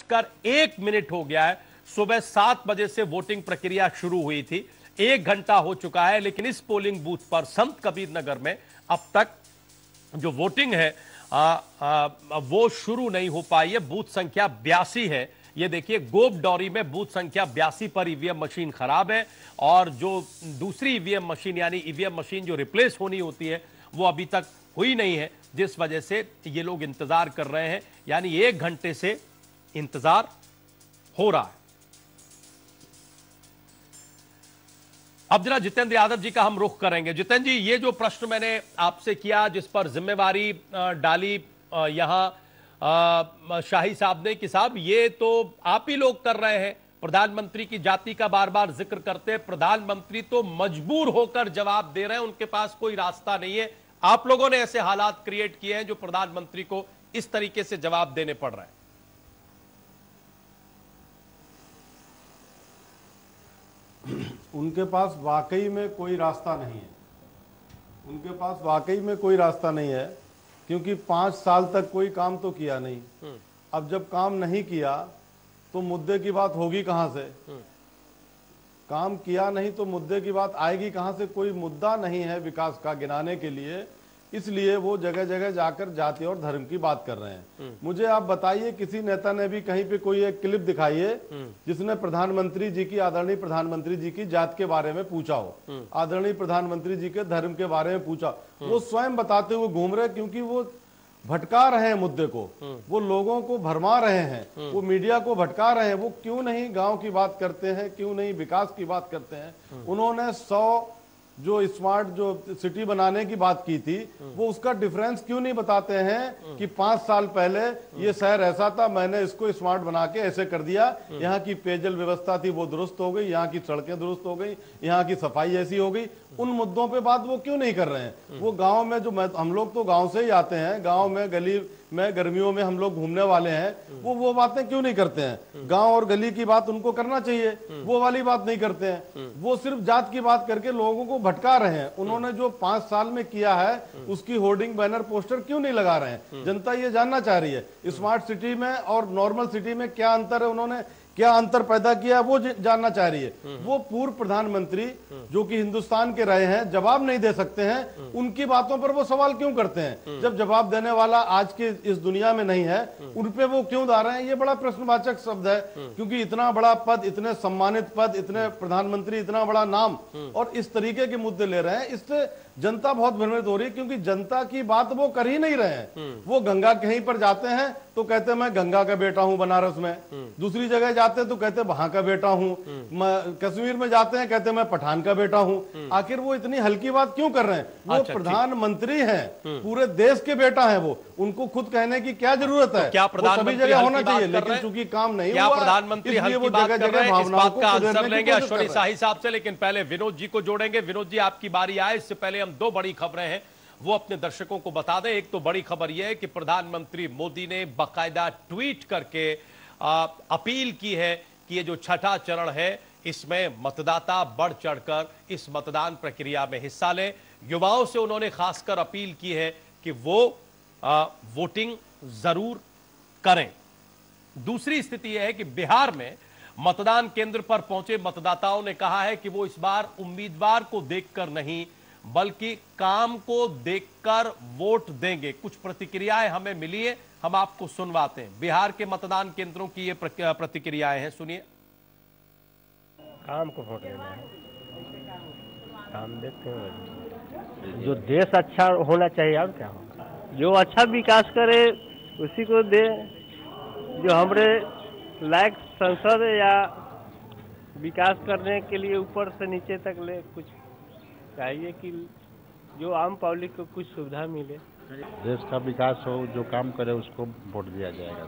कर 1 मिनट हो गया है। सुबह 7 बजे से वोटिंग प्रक्रिया शुरू हुई थी, 1 घंटा हो चुका है, लेकिन इस पोलिंग बूथ पर संत कबीर नगर में अब तक जो वोटिंग है वो शुरू नहीं हो पाई है। बूथ संख्या 82 है। ये देखिए, गोपडौरी में बूथ संख्या 82 पर ईवीएम मशीन खराब है और जो दूसरी ईवीएम मशीन यानी ईवीएम मशीन जो रिप्लेस होनी होती है वो अभी तक हुई नहीं है, जिस वजह से ये लोग इंतजार कर रहे हैं। यानी 1 घंटे से इंतजार हो रहा है। अब जरा जितेंद्र यादव जी का हम रुख करेंगे। जितेंद्र जी, ये जो प्रश्न मैंने आपसे किया, जिस पर जिम्मेवारी डाली यहां शाही साहब ने कि साहब ये तो आप ही लोग कर रहे हैं, प्रधानमंत्री की जाति का बार बार जिक्र करते हैं, प्रधानमंत्री तो मजबूर होकर जवाब दे रहे हैं, उनके पास कोई रास्ता नहीं है। आप लोगों ने ऐसे हालात क्रिएट किए हैं जो प्रधानमंत्री को इस तरीके से जवाब देने पड़ रहे हैं। उनके पास वाकई में कोई रास्ता नहीं है। उनके पास वाकई में कोई रास्ता नहीं है, क्योंकि 5 साल तक कोई काम तो किया नहीं। अब जब काम नहीं किया तो मुद्दे की बात होगी कहां से? काम किया नहीं तो मुद्दे की बात आएगी कहां से? कोई मुद्दा नहीं है विकास का गिनाने के लिए, इसलिए वो जगह जगह जाकर जाति और धर्म की बात कर रहे हैं। मुझे आप बताइए, किसी नेता ने भी कहीं पे कोई एक क्लिप दिखाई है जिसने प्रधानमंत्री जी की, आदरणीय प्रधानमंत्री जी की जात के बारे में पूछा हो, आदरणीय प्रधानमंत्री जी के धर्म के बारे में पूछा? वो स्वयं बताते हुए घूम रहे, क्योंकि वो भटका रहे हैं मुद्दे को, वो लोगों को भरमा रहे हैं, वो मीडिया को भटका रहे हैं। वो क्यों नहीं गांव की बात करते हैं, क्यों नहीं विकास की बात करते हैं? उन्होंने 100 जो स्मार्ट जो सिटी बनाने की बात की थी, वो उसका डिफरेंस क्यों नहीं बताते हैं कि 5 साल पहले ये शहर ऐसा था, मैंने इसको स्मार्ट बना के ऐसे कर दिया, यहाँ की पेयजल व्यवस्था थी वो दुरुस्त हो गई, यहाँ की सड़कें दुरुस्त हो गई, यहाँ की सफाई ऐसी हो गई। उन मुद्दों पे बात वो क्यों नहीं कर रहे हैं? वो गांव में जो हम लोग तो गांव से ही आते हैं, गांव में गली में गर्मियों में हम लोग घूमने वाले हैं, वो बातें क्यों नहीं करते हैं? गांव और गली की बात उनको करना चाहिए, वो वाली बात नहीं करते हैं। वो सिर्फ जात की बात करके लोगों को भटका रहे हैं। उन्होंने जो 5 साल में किया है उसकी होर्डिंग, बैनर, पोस्टर क्यों नहीं लगा रहे हैं? जनता ये जानना चाह रही है। स्मार्ट सिटी में और नॉर्मल सिटी में क्या अंतर है, उन्होंने क्या अंतर पैदा किया, वो जानना चाह रही है। वो पूर्व प्रधानमंत्री जो कि हिंदुस्तान के रहे हैं, जवाब नहीं दे सकते हैं, उनकी बातों पर वो सवाल क्यों करते हैं? जब जवाब देने वाला आज के इस दुनिया में नहीं है, उन पे वो क्यों दा रहे हैं? ये बड़ा प्रश्नवाचक शब्द है, क्योंकि इतना बड़ा पद, इतने सम्मानित पद, इतने प्रधानमंत्री, इतना बड़ा नाम, और इस तरीके के मुद्दे ले रहे हैं। इससे जनता बहुत भ्रमित हो रही है, क्योंकि जनता की बात वो कर ही नहीं रहे हैं। वो गंगा कहीं पर जाते हैं तो कहते मैं गंगा का बेटा हूं बनारस में, दूसरी जगह जाते हैं तो कहते वहां का बेटा हूं, कश्मीर में जाते हैं कहते मैं पठान का बेटा हूं। आखिर वो इतनी हल्की बात क्यों कर रहे हैं? वो प्रधानमंत्री हैं, पूरे देश के बेटा हैं, वो उनको खुद कहने की क्या जरूरत है? क्या प्रधानमंत्री सभी जगह होना चाहिए, लेकिन चूंकि काम नहीं क्या हुआ, प्रधानमंत्री इसलिए वो बात जगह कर रहे जगह हैं? इस बात का आंसर भावनाओं लेंगे को अश्विनी शाही साहब से, लेकिन पहले विनोद जी को जोड़ेंगे। विनोद जी, आपकी बारी आए, इससे पहले हम 2 बड़ी खबरें हैं वो अपने दर्शकों को बता दें। एक तो बड़ी खबर यह है कि प्रधानमंत्री मोदी ने बाकायदा ट्वीट करके अपील की है कि ये जो छठा चरण है इसमें मतदाता बढ़ चढ़कर इस मतदान प्रक्रिया में हिस्सा लें। युवाओं से उन्होंने खासकर अपील की है कि वो वोटिंग जरूर करें। दूसरी स्थिति यह है कि बिहार में मतदान केंद्र पर पहुंचे मतदाताओं ने कहा है कि वो इस बार उम्मीदवार को देखकर नहीं बल्कि काम को देखकर वोट देंगे। कुछ प्रतिक्रियाएं हमें मिली है, हम आपको सुनवाते हैं। बिहार के मतदान केंद्रों की ये प्रतिक्रियाएं हैं, सुनिए। काम को वोट देना है, काम देखते हैं। जो देश अच्छा होना चाहिए और क्या होगा, जो अच्छा विकास करे उसी को दे। जो हमारे लायक संसद या विकास करने के लिए ऊपर से नीचे तक ले कुछ चाहिए कि जो आम पब्लिक को कुछ सुविधा मिले, देश का विकास हो, जो काम करे उसको वोट दिया जाएगा।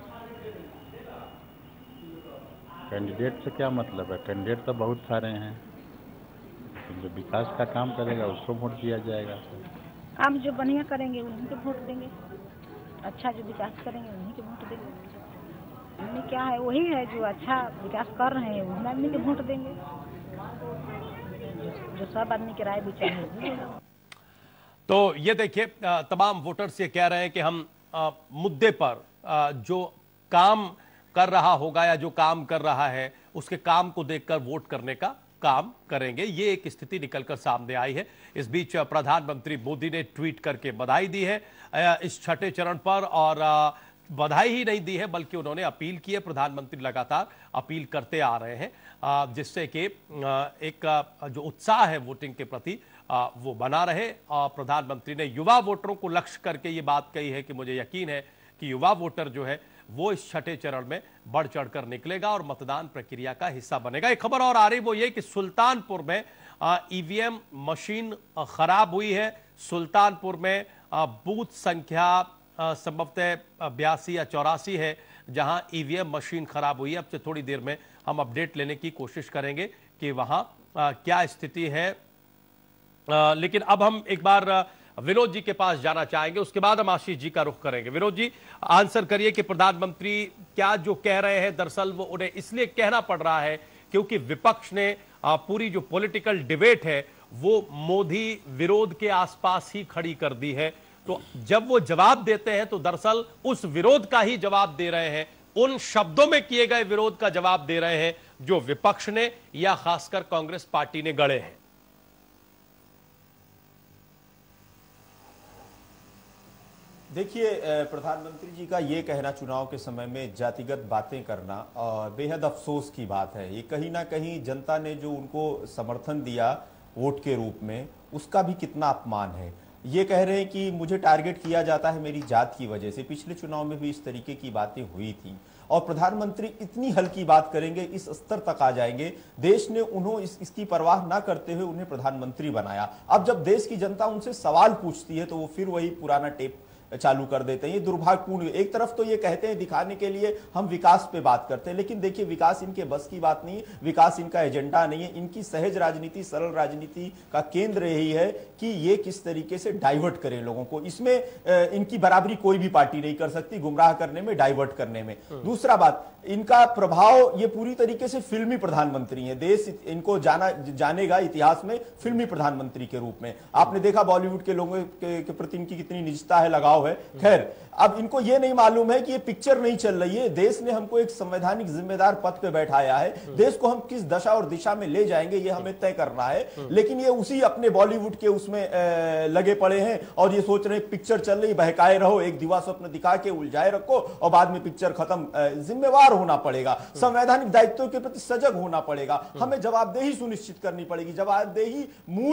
कैंडिडेट से क्या मतलब है? कैंडिडेट तो बहुत सारे हैं, जो विकास का काम करेगा उसको वोट दिया जाएगा। काम जो बढ़िया करेंगे उन्हीं को वोट देंगे, अच्छा जो विकास करेंगे उन्हीं को वोट देंगे। उन्हें क्या है, वही है जो अच्छा विकास कर रहे हैं उन्हीं को वोट देंगे। जो सब आदमी की राय भी चाहिए। तो ये देखिए, तमाम वोटर्स ये कह रहे हैं कि हम मुद्दे पर जो काम कर रहा होगा या जो काम कर रहा है उसके काम को देखकर वोट करने का काम करेंगे। ये एक स्थिति निकलकर सामने आई है। इस बीच प्रधानमंत्री मोदी ने ट्वीट करके बधाई दी है इस छठे चरण पर, और बधाई ही नहीं दी है बल्कि उन्होंने अपील की है। प्रधानमंत्री लगातार अपील करते आ रहे हैं जिससे कि एक जो उत्साह है वोटिंग के प्रति वो बना रहे। और प्रधानमंत्री ने युवा वोटरों को लक्ष्य करके ये बात कही है कि मुझे यकीन है कि युवा वोटर जो है वो इस छठे चरण में बढ़ चढ़कर निकलेगा और मतदान प्रक्रिया का हिस्सा बनेगा। एक खबर और आ रही वो ये कि सुल्तानपुर में ईवीएम मशीन खराब हुई है। सुल्तानपुर में बूथ संख्या संभवतः 82 या 84 है जहां ईवीएम मशीन खराब हुई है। अब से थोड़ी देर में हम अपडेट लेने की कोशिश करेंगे कि वहां क्या स्थिति है। लेकिन अब हम एक बार विनोद जी के पास जाना चाहेंगे, उसके बाद हम आशीष जी का रुख करेंगे। विनोद जी, आंसर करिए कि प्रधानमंत्री क्या जो कह रहे हैं दरअसल वो उन्हें इसलिए कहना पड़ रहा है क्योंकि विपक्ष ने पूरी जो पॉलिटिकल डिबेट है वो मोदी विरोध के आसपास ही खड़ी कर दी है। तो जब वो जवाब देते हैं तो दरअसल उस विरोध का ही जवाब दे रहे हैं, उन शब्दों में किए गए विरोध का जवाब दे रहे हैं जो विपक्ष ने या खासकर कांग्रेस पार्टी ने गढ़े हैं। देखिए, प्रधानमंत्री जी का ये कहना चुनाव के समय में जातिगत बातें करना और बेहद अफसोस की बात है। ये कहीं ना कहीं जनता ने जो उनको समर्थन दिया वोट के रूप में उसका भी कितना अपमान है। ये कह रहे हैं कि मुझे टारगेट किया जाता है मेरी जात की वजह से। पिछले चुनाव में भी इस तरीके की बातें हुई थी और प्रधानमंत्री इतनी हल्की बात करेंगे, इस स्तर तक आ जाएंगे। देश ने इसकी परवाह ना करते हुए उन्हें प्रधानमंत्री बनाया। अब जब देश की जनता उनसे सवाल पूछती है तो वो फिर वही पुराना टेप चालू कर देते हैं। ये दुर्भाग्यपूर्ण। एक तरफ तो ये कहते हैं दिखाने के लिए हम विकास पे बात करते हैं, लेकिन देखिए विकास इनके बस की बात नहीं है, विकास इनका एजेंडा नहीं है। इनकी सहज राजनीति, सरल राजनीति का केंद्र यही है कि ये किस तरीके से डाइवर्ट करें लोगों को। इसमें इनकी बराबरी कोई भी पार्टी नहीं कर सकती, गुमराह करने में, डाइवर्ट करने में। दूसरा बात, इनका प्रभाव, ये पूरी तरीके से फिल्मी प्रधानमंत्री है। देश इनको जानेगा इतिहास में फिल्मी प्रधानमंत्री के रूप में। आपने देखा बॉलीवुड के लोगों के प्रति इनकी कितनी निजता है, लगाव है। खैर, अब इनको यह नहीं मालूम है कि ये पिक्चर नहीं चल रही है। देश ने हमको एक संवैधानिक जिम्मेदार पद पे बैठाया है। देश को हम किस दशा और दिशा में ले जाएंगे ये हमें तय करना है। लेकिन ये उसी अपने बॉलीवुड के उसमें लगे पड़े हैं और ये सोच रहे हैं पिक्चर चल रही, बहकाए रहो, एक दिवा स्वप्न दिखा के उलझाए रखो और बाद में पिक्चर खत्म। जिम्मेवार होना पड़ेगा, संवैधानिक दायित्वों के प्रति सजग होना पड़ेगा। हमें जवाबदेही सुनिश्चित करनी पड़ेगी। जवाबदेही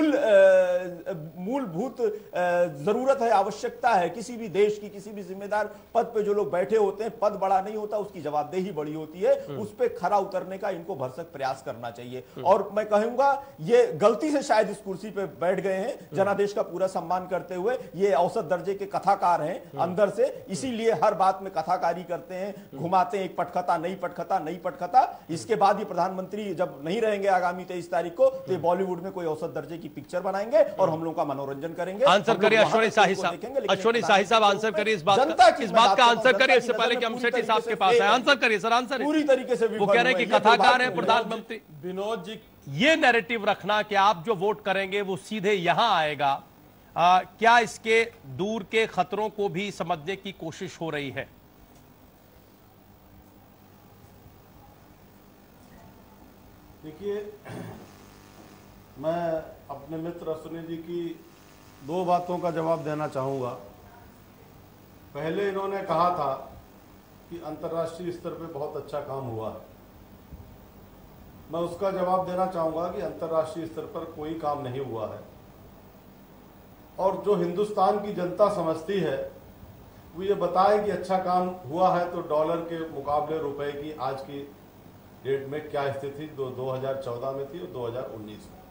मूलभूत जरूरत है, आवश्यकता है किसी भी देश की। किसी भी जिम्मेदार पद पे जो लोग बैठे होते हैं, पद बड़ा नहीं होता, उसकी जवाबदेही बड़ी होती है। उस पे खरा उतरने का इनको भरसक प्रयास करना चाहिए। और मैं कहूंगा ये गलती से शायद इस कुर्सी पे बैठ गए हैं, जनादेश का पूरा सम्मान करते हुए। ये औसत दर्जे के कथाकार हैं अंदर से, इसीलिए हर बात में कथाकारी करते हैं, घुमाते हैं, एक पटकथा, नई पटकथा, नई पटकथा। इसके बाद ये प्रधानमंत्री जब नहीं रहेंगे आगामी 23 तारीख को, तो बॉलीवुड में कोई औसत दर्जे की पिक्चर बनाएंगे और हम लोग का मनोरंजन करेंगे। आंसर करिए अश्वनी शाही साहब। अश्वनी शाही साहब आंसर करिए इस बात का आंसर करिए, इससे पहले कि हम शेट्टी साहब के पास है। आंसर करिए सर, आंसर पूरी तरीके से। वो कह रहे हैं कि कथाकार है प्रधानमंत्री। विनोद जी, ये नैरेटिव रखना कि आप जो वोट करेंगे वो सीधे यहां आएगा, क्या इसके दूर के खतरों को भी समझने की कोशिश हो रही है? देखिए, मैं अपने मित्र अश्विनी जी की दो बातों का जवाब देना चाहूँगा। पहले इन्होंने कहा था कि अंतर्राष्ट्रीय स्तर पे बहुत अच्छा काम हुआ है। मैं उसका जवाब देना चाहूँगा कि अंतर्राष्ट्रीय स्तर पर कोई काम नहीं हुआ है। और जो हिंदुस्तान की जनता समझती है वो ये बताए कि अच्छा काम हुआ है तो डॉलर के मुकाबले रुपए की आज की डेट में क्या स्थिति 2014 में थी और 2019 में।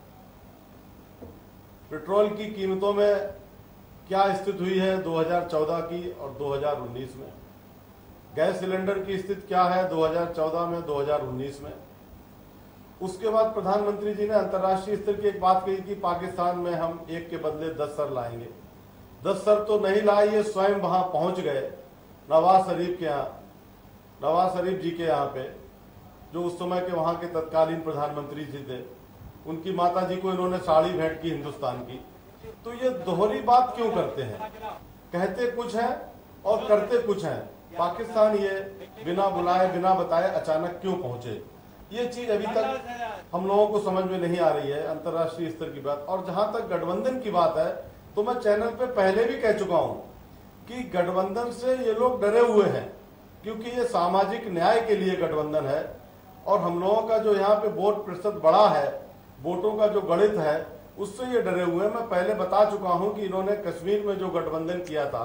पेट्रोल की कीमतों में क्या स्थिति हुई है 2014 की और 2019 में। गैस सिलेंडर की स्थिति क्या है 2014 में, 2019 में। उसके बाद प्रधानमंत्री जी ने अंतर्राष्ट्रीय स्तर की एक बात कही कि पाकिस्तान में हम एक के बदले 10 सर लाएंगे। 10 सर तो नहीं लाए, ये स्वयं वहां पहुंच गए नवाज शरीफ के यहाँ, नवाज शरीफ जी के यहाँ पे, जो उस समय के वहां के तत्कालीन प्रधानमंत्री जी थे। उनकी माता जी को इन्होंने साड़ी भेंट की हिंदुस्तान की। तो ये दोहरी बात क्यों करते हैं? कहते कुछ है और करते कुछ है। पाकिस्तान ये बिना बुलाए बिना बताए अचानक क्यों पहुंचे, ये चीज अभी तक हम लोगों को समझ में नहीं आ रही है, अंतर्राष्ट्रीय स्तर की बात। और जहां तक गठबंधन की बात है, तो मैं चैनल पे पहले भी कह चुका हूं कि गठबंधन से ये लोग डरे हुए हैं, क्योंकि ये सामाजिक न्याय के लिए गठबंधन है और हम लोगों का जो यहाँ पे वोट प्रतिशत बड़ा है, वोटों का जो गणित है, उससे ये डरे हुए हैं। मैं पहले बता चुका हूं कि इन्होंने कश्मीर में जो गठबंधन किया था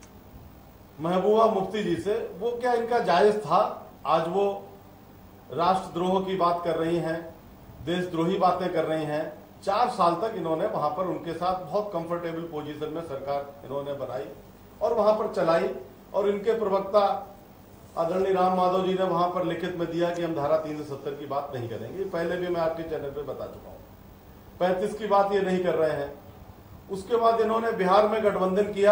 महबूबा मुफ्ती जी से, वो क्या इनका जायज था? आज वो राष्ट्रद्रोह की बात कर रही हैं, देशद्रोही बातें कर रही हैं। 4 साल तक इन्होंने वहां पर उनके साथ बहुत कंफर्टेबल पोजीशन में सरकार इन्होंने बनाई और वहां पर चलाई। और इनके प्रवक्ता आदरणीय राम माधव जी ने वहां पर लिखित में दिया कि हम धारा 370 की बात नहीं करेंगे। पहले भी मैं आपके चैनल पे बता चुका हूं। 35 की बात ये नहीं कर रहे हैं। उसके बाद इन्होंने बिहार में गठबंधन किया,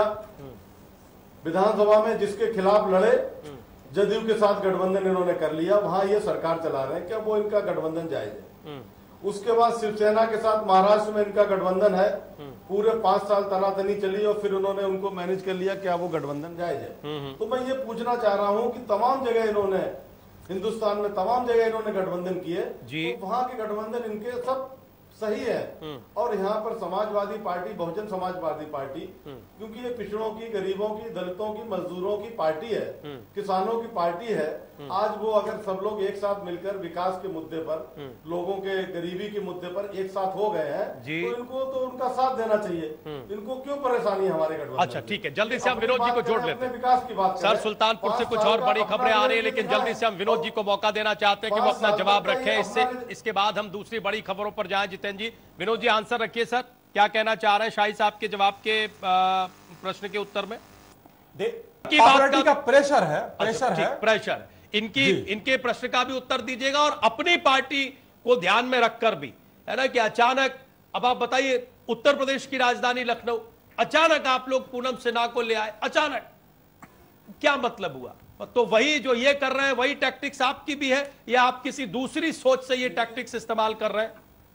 विधानसभा में जिसके खिलाफ लड़े, जदयू के साथ गठबंधन इन्होंने कर लिया, वहां ये सरकार चला रहे हैं। क्या वो इनका गठबंधन जायज है? उसके बाद शिवसेना के साथ महाराष्ट्र में इनका गठबंधन है, पूरे 5 साल तनातनी चली और फिर उन्होंने उनको मैनेज कर लिया। क्या वो गठबंधन जायज है? तो मैं ये पूछना चाह रहा हूं कि तमाम जगह इन्होंने, हिंदुस्तान में तमाम जगह इन्होंने गठबंधन किए, तो वहां के गठबंधन इनके सब सही है। और यहाँ पर समाजवादी पार्टी, बहुजन समाजवादी पार्टी, क्योंकि ये पिछड़ों की, गरीबों की, दलितों की, मजदूरों की पार्टी है, किसानों की पार्टी है। आज वो अगर सब लोग एक साथ मिलकर विकास के मुद्दे पर, लोगों के गरीबी के मुद्दे पर एक साथ हो गए हैं, तो इनको तो उनका साथ देना चाहिए। इनको क्यों परेशानी है हमारे गठबंधन? अच्छा ठीक है, जल्दी से हम विनोद जी को जोड़ लेते हैं। विकास की बात सर, सुल्तानपुर से कुछ और बड़ी खबरें आ रही है, लेकिन जल्दी से हम विनोद जी को मौका देना चाहते हैं कि वो अपना जवाब रखें। इसके बाद हम दूसरी बड़ी खबरों पर जाएं। जितेंद्र जी, विनोद जी आंसर रखिए। सर, क्या कहना चाह रहे हैं शाही साहब के जवाब के प्रश्न के उत्तर में? पार्टी का प्रेशर है, प्रेशर इनके प्रश्न का भी उत्तर दीजिएगा और अपनी पार्टी को ध्यान में रखकर भी, है ना, कि अचानक, अब आप बताइए, उत्तर प्रदेश की राजधानी लखनऊ, अचानक आप लोग पूनम सिन्हा को ले आए, अचानक क्या मतलब हुआ? तो वही जो ये कर रहे हैं, वही टैक्टिक्स आपकी भी है या आप किसी दूसरी सोच से ये टैक्टिक्स इस्तेमाल कर रहे हैं?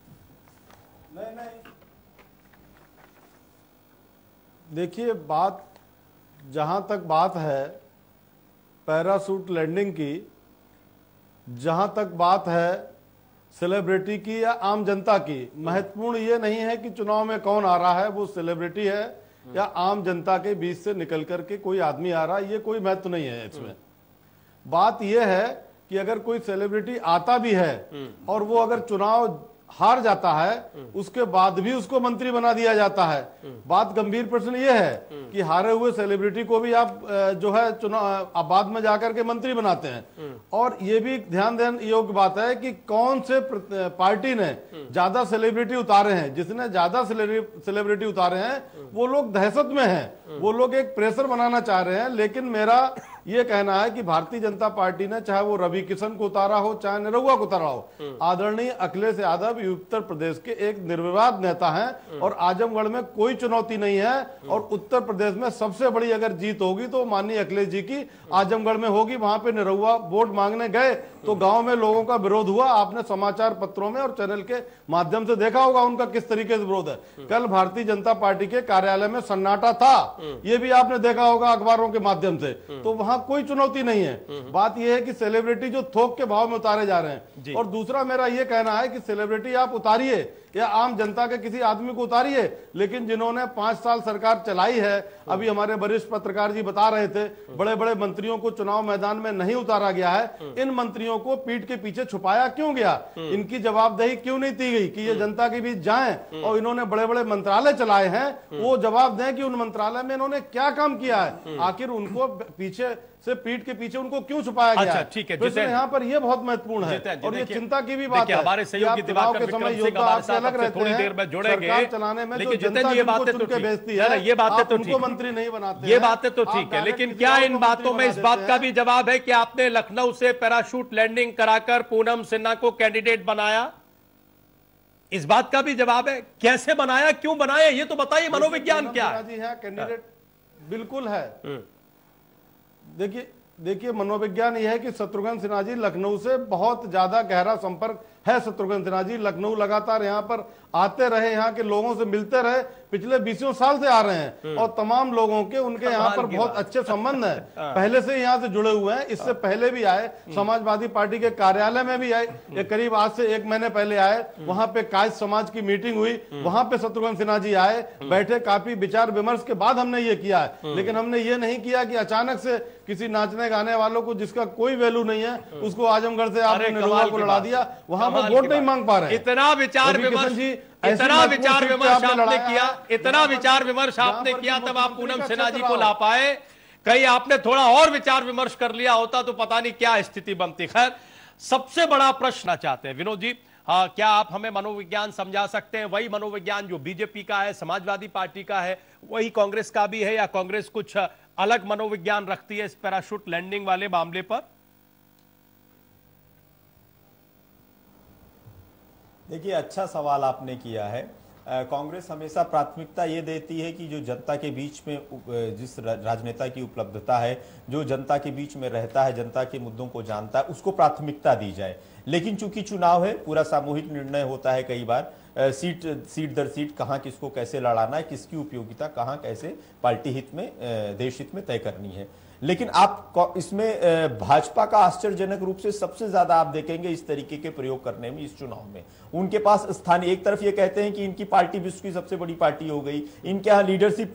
नहीं, देखिए, बात जहां तक बात है पैराशूट लैंडिंग की, जहां तक बात है सेलिब्रिटी की या आम जनता की, महत्वपूर्ण ये नहीं है कि चुनाव में कौन आ रहा है, वो सेलिब्रिटी है या आम जनता के बीच से निकल करके कोई आदमी आ रहा है, ये कोई महत्व नहीं है इसमें। बात यह है कि अगर कोई सेलिब्रिटी आता भी है और वो अगर चुनाव हार जाता है, उसके बाद भी उसको मंत्री बना दिया जाता है। बात गंभीर प्रश्न ये है कि हारे हुए सेलिब्रिटी को भी आप जो है चुनाव बाद में जाकर के मंत्री बनाते हैं। और ये भी ध्यान देने योग्य बात है कि कौन से पार्टी ने ज्यादा सेलिब्रिटी उतारे हैं। जिसने ज्यादा सेलिब्रिटी उतारे हैं वो लोग दहशत में हैं, वो लोग एक प्रेशर बनाना चाह रहे हैं। लेकिन मेरा ये कहना है कि भारतीय जनता पार्टी ने, चाहे वो रवि किशन को उतारा हो, चाहे निरहुआ को उतारा हो, आदरणीय अखिलेश यादव उत्तर प्रदेश के एक निर्विवाद नेता हैं और आजमगढ़ में कोई चुनौती नहीं है। और उत्तर प्रदेश में सबसे बड़ी अगर जीत होगी तो माननीय अखिलेश जी की आजमगढ़ में होगी। वहां पे निरहुआ वोट मांगने गए तो गांव में लोगों का विरोध हुआ। आपने समाचार पत्रों में और चैनल के माध्यम से देखा होगा उनका किस तरीके से विरोध है। कल भारतीय जनता पार्टी के कार्यालय में सन्नाटा था, ये भी आपने देखा होगा अखबारों के माध्यम से। तो वहां कोई चुनौती नहीं है। बात यह है कि सेलिब्रिटी जो थोक के भाव में उतारे जा रहे हैं। और दूसरा मेरा यह कहना है कि सेलिब्रिटी आप उतारिए या आम जनता के किसी आदमी को उतारिए, लेकिन जिन्होंने 5 साल सरकार चलाई है, अभी हमारे वरिष्ठ पत्रकार जी बता रहे थे, बड़े बड़े मंत्रियों को चुनाव मैदान में नहीं उतारा गया है। इन मंत्रियों को पीठ के पीछे छुपाया क्यों गया? इनकी जवाबदेही क्यों नहीं दी गई कि ये जनता के बीच जाएं? और इन्होंने बड़े बड़े मंत्रालय चलाए हैं, वो जवाब दें कि उन मंत्रालय में इन्होंने क्या काम किया है। आखिर उनको पीछे से, पीठ के पीछे उनको क्यों छुपाया गया? अच्छा ठीक है, यहाँ पर ये बहुत महत्वपूर्ण है और ये चिंता की भी बात है। हमारे सहयोगी दिवाकर विक्रम सिंह हमारे साथ आपसे थोड़ी देर में जुड़ेंगे, चलाने में लेकिन जितेंद्र जी ये बातें तो बेचती है, ये बातें तो ठीक, मंत्री नहीं बनाते, ये बातें तो ठीक है। लेकिन क्या इन बातों में इस बात का भी जवाब है कि आपने लखनऊ से पैराशूट लैंडिंग कराकर पूनम सिन्हा को कैंडिडेट बनाया? इस बात का भी जवाब है, कैसे बनाया, क्यों बनाया, ये तो बताइए। मनोविज्ञान क्या है? जी है, कैंडिडेट बिल्कुल है। देखिए मनोविज्ञान यह है कि शत्रुघ्न सिन्हा जी लखनऊ से बहुत ज्यादा गहरा संपर्क है शत्रुघ्न सिन्हा जी। लखनऊ लगातार यहाँ पर आते रहे, यहाँ के लोगों से मिलते रहे, पिछले 20 साल से आ रहे हैं और तमाम लोगों के उनके यहाँ पर बहुत अच्छे संबंध है, पहले से यहाँ से जुड़े हुए हैं। इससे पहले भी आए, समाजवादी पार्टी के कार्यालय में भी आए, ये करीब आज से 1 महीने पहले आए, वहां पे कायस्थ समाज की मीटिंग हुई, वहां पे शत्रुघ्न सिन्हा जी आए, बैठे, काफी विचार विमर्श के बाद हमने ये किया है। लेकिन हमने ये नहीं किया कि अचानक से किसी नाचने गाने वालों को जिसका कोई वैल्यू नहीं है उसको आजमगढ़ से आपने निलुआ को लड़ा दिया, वहां पर वोट नहीं मांग पा रहे। इतना विचार विमर्श आपने किया, इतना विचार विमर्श आपने किया, तब आप पूनम सिन्हा जी को ला पाए। कहीं आपने थोड़ा और विचार विमर्श कर लिया होता तो पता नहीं क्या स्थिति बनती। खैर, सबसे बड़ा प्रश्न चाहते हैं विनोद जी, क्या आप हमें मनोविज्ञान समझा सकते हैं? वही मनोविज्ञान जो बीजेपी का है, समाजवादी पार्टी का है, वही कांग्रेस का भी है, या कांग्रेस कुछ अलग मनोविज्ञान रखती है इस पैराशूट लैंडिंग वाले मामले पर? देखिए, अच्छा सवाल आपने किया है। कांग्रेस हमेशा प्राथमिकता ये देती है कि जो जनता के बीच में जिस राजनेता की उपलब्धता है, जो जनता के बीच में रहता है, जनता के मुद्दों को जानता है, उसको प्राथमिकता दी जाए। लेकिन चूंकि चुनाव है, पूरा सामूहिक निर्णय होता है, कई बार सीट दर सीट कहां किसको कैसे लड़ाना है, किसकी उपयोगिता कहां कैसे पार्टी हित में, देश हित में तय करनी है। लेकिन आप इसमें भाजपा का आश्चर्यजनक रूप से सबसे ज्यादा आप देखेंगे इस तरीके के प्रयोग करने में इस चुनाव में। उनके पास स्थानीय, एक तरफ ये कहते हैं कि इनकी पार्टी विश्व की सबसे बड़ी पार्टी हो गई, इनके यहाँ लीडरशिप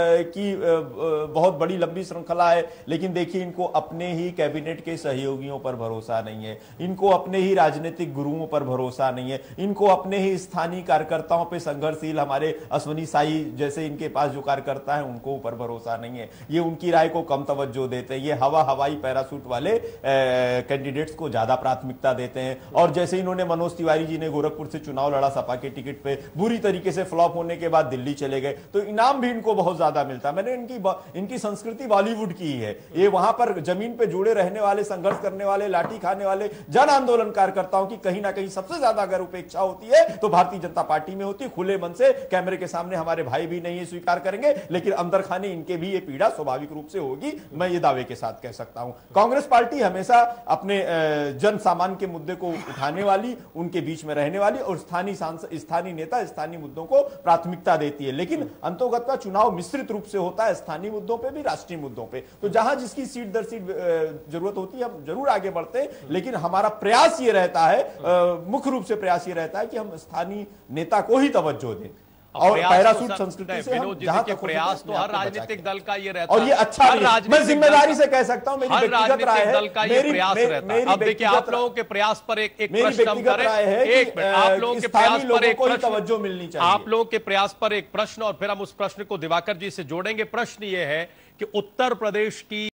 की बहुत बड़ी लंबी श्रृंखला है, लेकिन देखिए इनको अपने ही कैबिनेट के सहयोगियों पर भरोसा नहीं है, इनको अपने ही राजनीतिक गुरुओं पर भरोसा नहीं है, इनको अपने ही स्थानीय कार्यकर्ताओं पर, संघर्षशील हमारे अश्वनी साई जैसे इनके पास जो कार्यकर्ता है उनको ऊपर भरोसा नहीं है। ये उनकी राय को कम तवज्जो देते हैं, ये हवाई पैराशूट वाले कैंडिडेट्स को ज्यादा प्राथमिकता देते हैं। और जैसे इन्होंने मनोज तिवारी जी ने गोरखपुर से चुनाव लड़ा सपा के टिकट पे, बुरी तरीके से फ्लॉप होने के बाद दिल्ली चले गए, तो इनाम भी इनको बहुत ज्यादा मिलता है। मैंने इनकी संस्कृति बॉलीवुड की है, ये वहां पर जमीन पे जुड़े रहने वाले, संघर्ष करने वाले, लाठी खाने वाले जन आंदोलन कार्यकर्ताओं की कहीं ना कहीं सबसे ज्यादा अगर उपेक्षा होती है तो भारतीय जनता पार्टी में होती है। खुले मन से कैमरे के सामने हमारे भाई भी नहीं स्वीकार करेंगे, लेकिन अंदर खाने इनके भी ये पीड़ा स्वाभाविक रूप से होगी, मैं ये दावे के साथ कह सकता हूं। कांग्रेस पार्टी हमेशा अपने जन सामान्य के मुद्दे को उठाने वाली, उनके बीच में रहने वाली और स्थानीय नेता, स्थानीय मुद्दों को प्राथमिकता देती है। लेकिन अंतोगत का चुनाव मिश्रित रूप से होता है, स्थानीय मुद्दों पे भी, राष्ट्रीय मुद्दों पे। तो जहां जिसकी सीट दर सीट जरूरत होती है हम जरूर आगे बढ़ते हैं, लेकिन हमारा प्रयास ये रहता है, मुख्य रूप से प्रयास ये रहता है कि हम स्थानीय नेता को ही तवज्जो दें और पैराशूट संस्कृति से हम जहां तक प्रयास तो हर राजनीतिक दल का ये रहता है, और ये अच्छा मैं जिम्मेदारी से कह सकता हूं, मेरी व्यक्तिगत राय है, दल का ये प्रयास रहता है। अब देखिए, आप लोगों के प्रयास पर एक प्रश्न हम करें, एक मिनट, आप लोगों के प्रयास पर एक प्रश्न, तवज्जो मिलनी चाहिए, आप लोगों के प्रयास पर एक प्रश्न, और फिर हम उस प्रश्न को दिवाकर जी से जोड़ेंगे। प्रश्न ये है कि उत्तर प्रदेश की